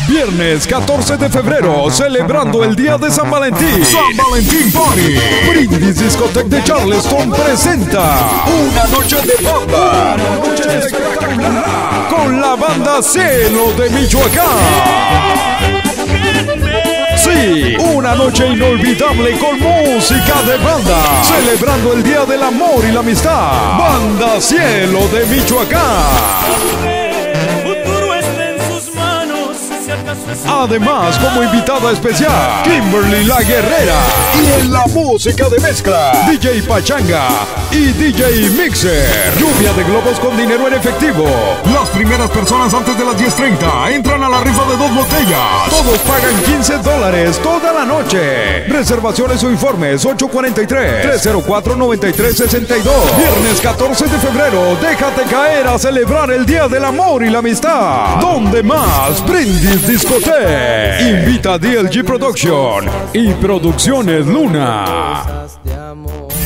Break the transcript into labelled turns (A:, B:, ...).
A: Viernes 14 de febrero, celebrando el día de San Valentín.
B: San Valentín Party.
A: Brindis Discotec de Charleston presenta una noche de banda. Una noche espectacular. Con la banda Cielo de Michoacán. Sí, una noche inolvidable con música de banda, celebrando el Día del Amor y la Amistad. Banda Cielo de Michoacán. Además, como invitada especial, Kimberly la Guerrera. Y en la música de mezcla, DJ Pachanga y DJ Mixer. Lluvia de globos con dinero en efectivo.
B: Las primeras personas antes de las 10:30 entran a la rifa de 2 botellas.
A: Todos pagan $15 toda la noche. Reservaciones o informes 843-304-9362. Viernes 14 de febrero, déjate caer a celebrar el Día del Amor y la Amistad. ¿Dónde más? Brindis Discotec. Invita a DLG Production y Producciones Luna.